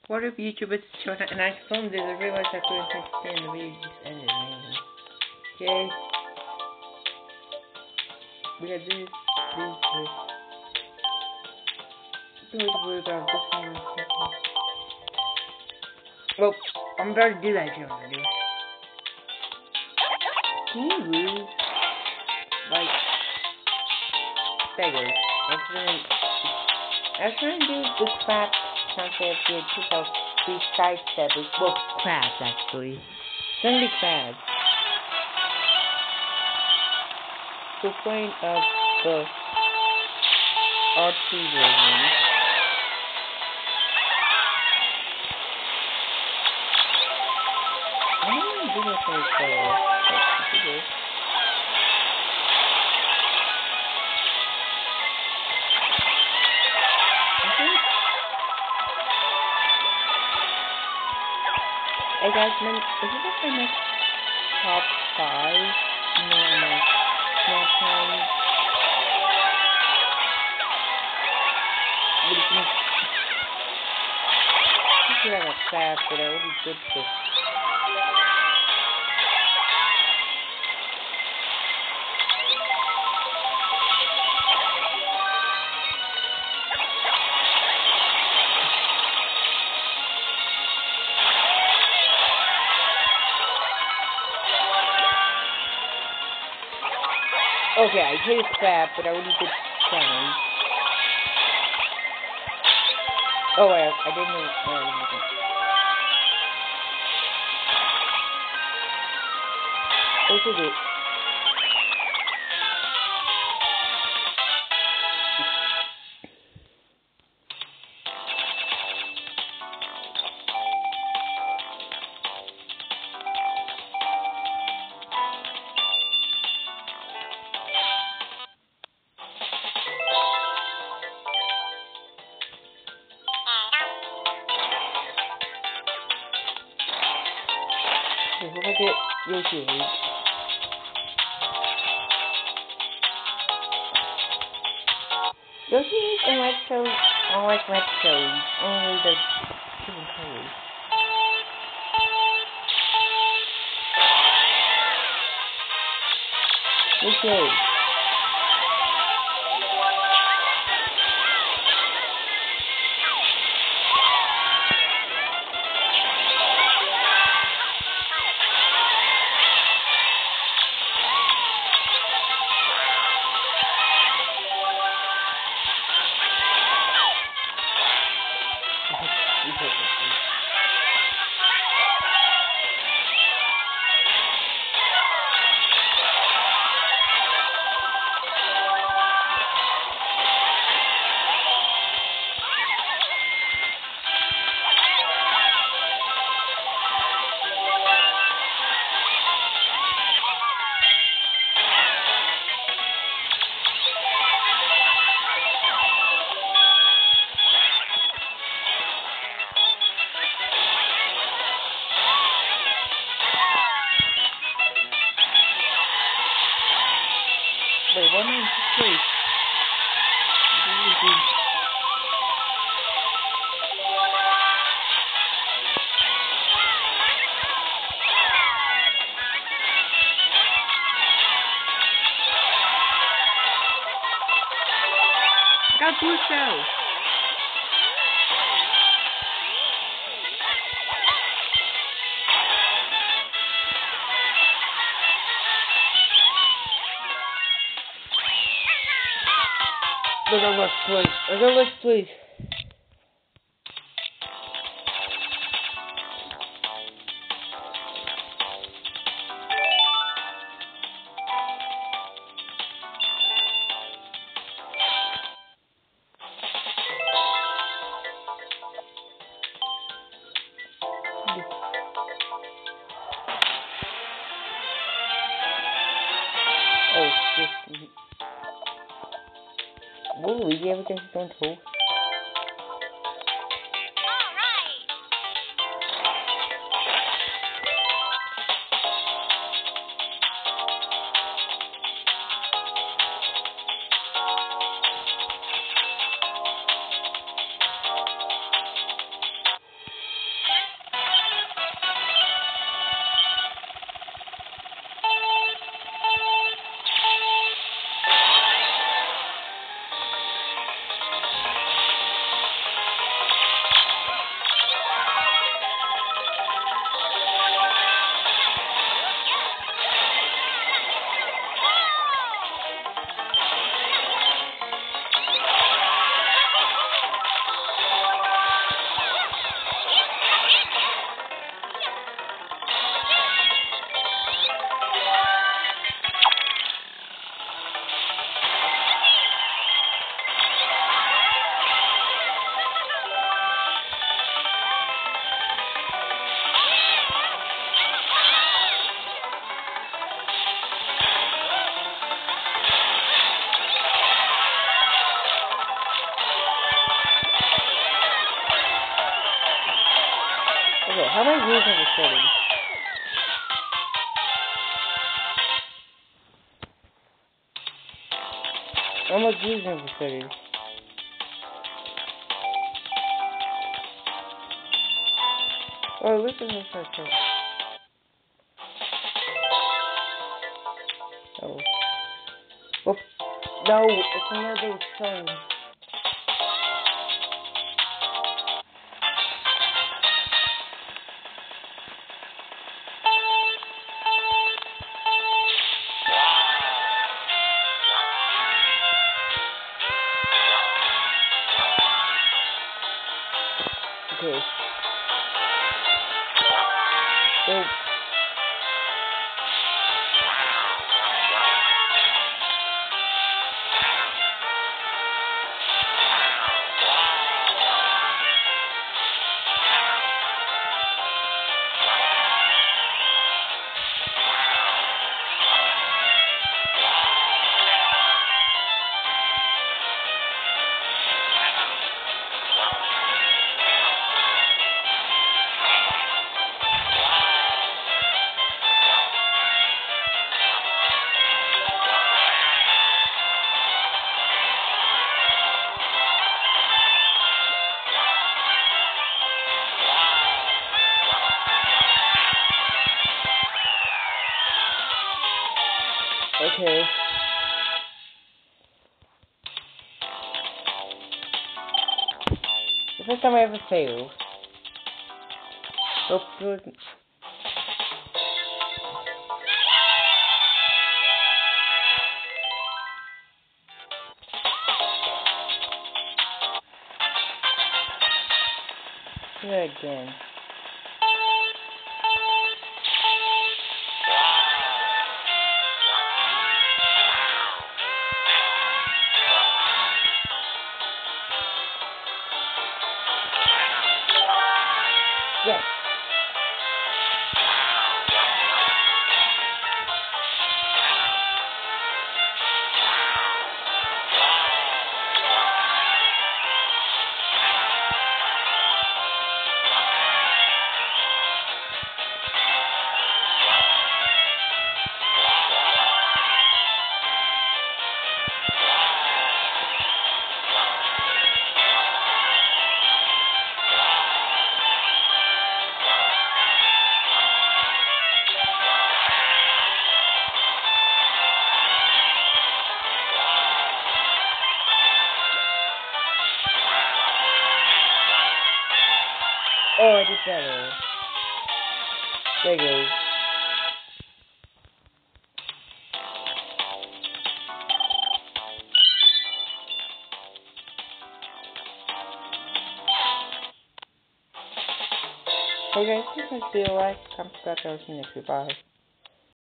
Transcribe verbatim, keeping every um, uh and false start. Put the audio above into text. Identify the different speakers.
Speaker 1: What if YouTube is short and I filmed it? I realized I couldn't stand the video just ended, man. Okay. We got this, this, this. Don't have to worry about this one. Well, I'm about to do that if you want to do it. Can you lose? Like, beggars. I'm trying, I'm trying to do the crap concept here, took out these sidesteppers. Well, crabs, actually. It's gonna be crabs. The point of the R two version. I don't want to do this for the player. That's what it is. Hey guys, man, is it just my next top five? No, no, no time. What do you think? I think I got crap, but I would be good for. Okay, I hate crap, but I would be good challenge. Oh, I, I didn't know. Oh, I didn't know. This is it. Okay, we'll make it Yoshi League. Yoshi League and Red Toad, I don't like Red Toad, only the different colors. Okay. Wait, what am I supposed to I got blue cells. Look at let's play. Look at let's play. Oh, shit. Whoa, we gave everything to don't hold. Okay, how am I using this setting? I'm not using the settings. Oh, listen to this show. Oh. Well, no, it's another song. Okay. So, okay. The first time I ever failed. Oh, good. Do it again. Yes. Oh, I did better. There you go. Hey guys, this is Video Like, comment, subscribe, I'll see you next week. Bye.